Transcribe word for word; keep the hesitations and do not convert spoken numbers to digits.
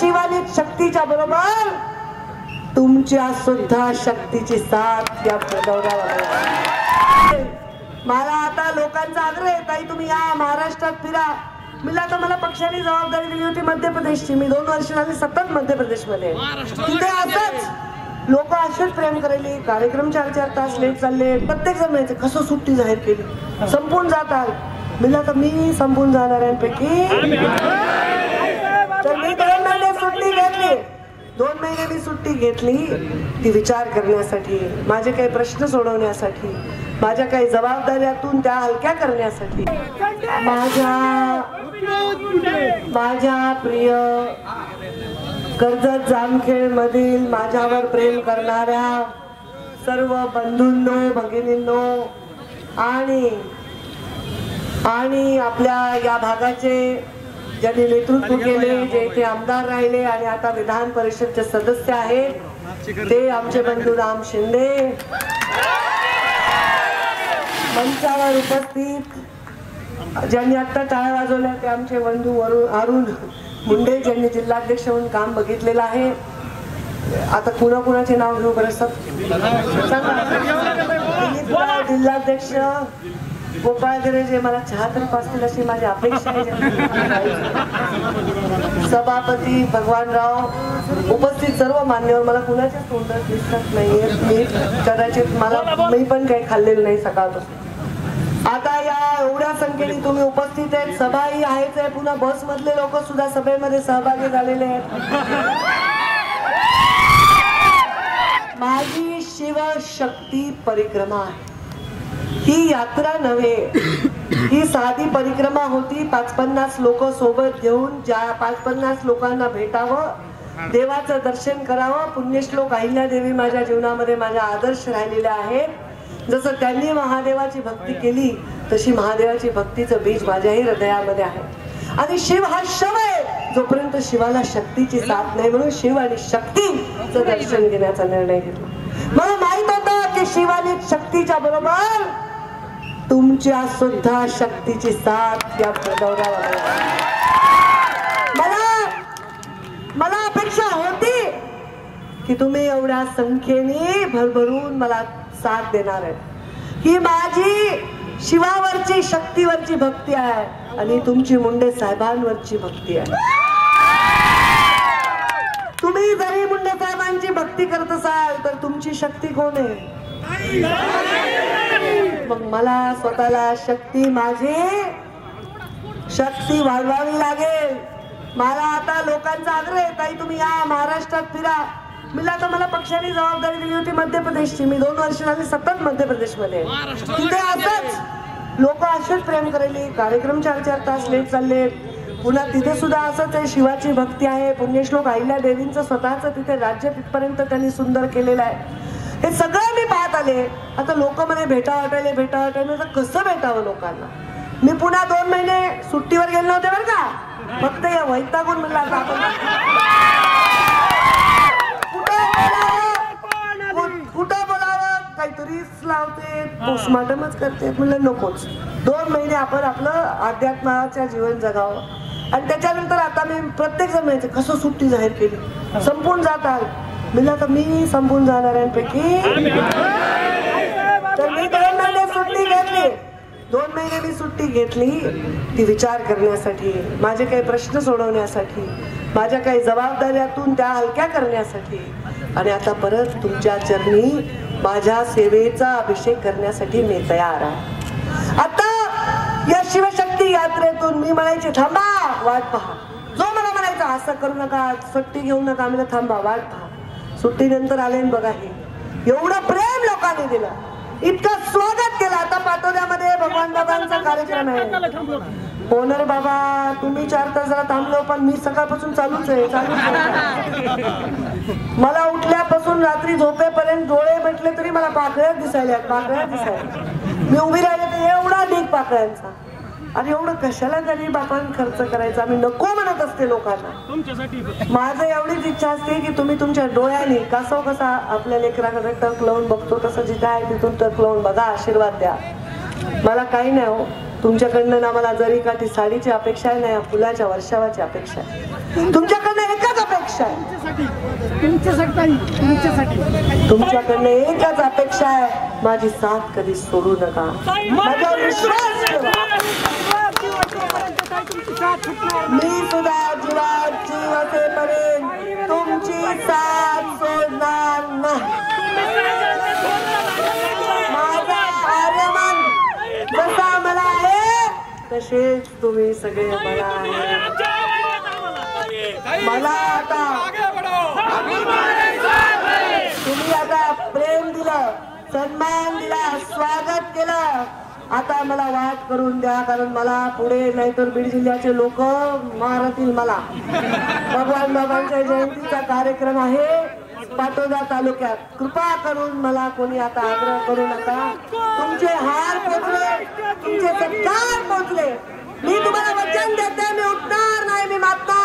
शिवानी शक्तीच्या बरोबर तुमच्या सुद्धा शक्तीची साथ या दौऱ्यावर। मला आता लोकांचा आग्रह आहे, ताई तुम्ही या महाराष्ट्रात फिरा। मला तर मला पक्षाने जबाबदारी दिली होती मध्य प्रदेशची, मी दोन वर्ष झाली सतत मध्य प्रदेशमध्ये। तिथे असंच लोक असेच प्रेम करायले, कार्यक्रम चार चार तास लेट चालले, प्रत्येक जण म्हणायचे कसं सुट्टी जाहीर केली, संपून जाताल। मला तर मी संपून जाणाऱ्यांपैकी, तर मी दोन महिने सुट्टी घेतली, दोन महिने मी सुट्टी घेतली ती विचार करण्यासाठी, माझे काही प्रश्न सोडवण्यासाठी, माझ्या काही जबाबदाऱ्यातून त्या हलक्या करण्यासाठी। माझ्या माझ्या प्रिय कर्जत जामखेड मधील माझ्यावर प्रेम करणाऱ्या सर्व बंधूंनो, भगिनींनो आणि आणि आपल्या या भागाचे ज्यांनी नेतृत्व केले, जे इथे आमदार राहिले आणि आता विधान परिषदचे सदस्य आहेत, ते आमचे बंधू राम शिंदे, मंचावर उपस्थित ज्यांनी आता टाळ्या वाजवल्या ते आमचे बंधू अरुण मुंडे, ज्यांनी जिल्हाध्यक्ष म्हणून काम बघितलेलं आहे। आता कुणा कुणाचे नाव घेऊ बरं सब जिल्हाध्यक्ष गोपाळ गिरे, जे मला चहा तरी पासतील अशी माझी अपेक्षा आहे। सभापती भगवानराव, उपस्थित सर्व मान्यवर, मला कुणाच्याच तोंडात दिसत नाहीये, मी कदाचित मला मी पण काही खाल्लेलं नाही सकाळपासून। आता या एवढ्या संख्येने तुम्ही उपस्थित आहेत, सभा ही आहेच आहे, पुन्हा बस मधले लोक सुद्धा सभेमध्ये सहभागी झालेले आहेत। माझी शिवशक्ती परिक्रमा आहे, ही यात्रा नव्हे, ही साधी परिक्रमा होती। पाच पन्नास लोक सोबत घेऊन ज्या पाच पन्नास लोकांना भेटावं, देवाचं दर्शन करावं। पुण्यश्लोक अहिल्यादेवी माझ्या जीवनामध्ये माझ्या आदर्श राहिलेले आहेत। जसं त्यांनी महादेवाची भक्ती केली तशी महादेवाची भक्तीचं बीज माझ्याही हृदयामध्ये आहे। आणि शिव हा शव आहे, जोपर्यंत शिवाला शक्तीची साथ नाही, म्हणून शिव आणि शक्तीचं दर्शन घेण्याचा निर्णय घेतला। मला माहित होतं की शिवानी शक्तीच्या बरोबर तुमच्या सुद्धा शक्तीची साथ या दौऱ्यावर। मला मला अपेक्षा होती की तुम्ही एवढ्या संख्येने भरभरून मला साथ देणार आहे। ही माझी शिवावरची शक्तीवरची भक्ती आहे आणि तुमची मुंडे साहेबांवरची भक्ती आहे। तुम्ही जरी मुंडे साहेबांची भक्ती करत असाल तर तुमची शक्ती कोण आहे? मग मला स्वतःला शक्ती, माझी शक्ती वाढवावी लागेल। मला आता लोकांचा आग्रह आहे, ताई तुम्ही या महाराष्ट्रात फिरा। मला तर मला पक्षाने जबाबदारी दिली होती मध्य प्रदेशची, मी दोन वर्ष झाली सतत मध्य प्रदेशमध्ये। तिथे असंच लोक असेच प्रेम करायले, कार्यक्रम चार चार तास लेट चालले, पुन्हा तिथे सुद्धा असंच आहे, शिवाची भक्ती आहे। पुण्यश्लोक अहिल्यादेवींचं स्वतःचं तिथे राज्य तिथपर्यंत त्यांनी सुंदर केलेलं आहे। हे सगळं मी पाहत आले। आता लोक म्हणे भेटा वाटायले भेटा वाटायले, तर कसं भेटावं लोकांना? मी पुन्हा दोन महिने सुट्टीवर गेले नव्हते बरं का, फक्त या वैतागून म्हणलं आता आपण कुठं बोलावं, काहीतरीच लावते, पोस्टमॉर्टमच करते, म्हणलं नकोच। दोन महिने आपण आपलं अध्यात्माच्या जीवन जगावं। आणि त्याच्यानंतर आता मी प्रत्येक जण म्हणायचे कसं सुट्टी जाहीर केली, संपून जाताल। मला तर मी संपून जाणाऱ्यांपैकी, तर मी दोन महिने सुट्टी घेतली, दोन महिने मी सुट्टी घेतली ती विचार करण्यासाठी, माझे काही प्रश्न सोडवण्यासाठी, माझ्या काही जबाबदाऱ्यातून त्या हलक्या करण्यासाठी। आणि आता परत तुमच्या चरणी माझ्या सेवेचा अभिषेक करण्यासाठी मी तयार आहे। आता या शिवशक्ती यात्रेतून मी म्हणायचे थांबा, वाट पहा। जो मला म्हणायचा असं करू नका, सुट्टी घेऊ नका, मी थांबा, वाट पहा। सुट्टीनंतर आले बघा, हे एवढं प्रेम लोकांनी दिलं, इतकं स्वागत केलं। आता पाटोद्यामध्ये भगवान बाबांचा कार्यक्रम आहे। ओनर बाबा तुम्ही चार तास जरा थांबलो, पण मी सकाळपासून चालूच आहे चालूच आहे। मला उठल्यापासून रात्री झोपेपर्यंत डोळे म्हटले तरी मला पाकळ्या दिसायला पाकळ्या दिसायला मी उभी राहिले तर एवढा ढीग पाकळ्यांचा। आणि एवढं कशाला गरीब आपण खर्च करायचा, मी नको म्हणत असते लोकांना। माझं एवढीच इच्छा असते की तुम्ही तुमच्या डोळ्याने कसं कसा आपल्या लेकराकडे टक लावून बघतो तसं जिथे आहे तिथून टक लावून बघा, आशीर्वाद द्या। मला काही नाही हो, तुमच्याकडनं ना मला जरी काठी साडीची अपेक्षा आहे, ना या फुलाच्या वर्षावाची अपेक्षा आहे. तुमच्याकडनं एकच अपेक्षा आहे, तुमच्याकडनं एकच अपेक्षा आहे, माझी साथ कधी सोडू नका, माझा विश्वास ठेवा. मी सुद्धा जीवात जीव असेपर्यंत तुमची साथ सोडणार नाही. माझा आर्यमान जसा मला आहे तसेच तुम्ही सगळे मला आहे. मला आता तुम्ही आता प्रेम दिलं, सन्मान दिला, स्वागत केलं. आता मला वाट करून द्या, कारण मला पुढे नाहीतर बीड जिल्ह्याचे लोक मारतील मला. भगवान बाबांच्या जयंतीचा कार्यक्रम आहे पाटोदा तालुक्यात. कृपा करून मला कोणी आता आग्रह करू नका. तुमचे हार पोचले, तुमचे सत्कार पोचले. मी तुम्हाला वचन देते, मी उठणार नाही, मी मागणार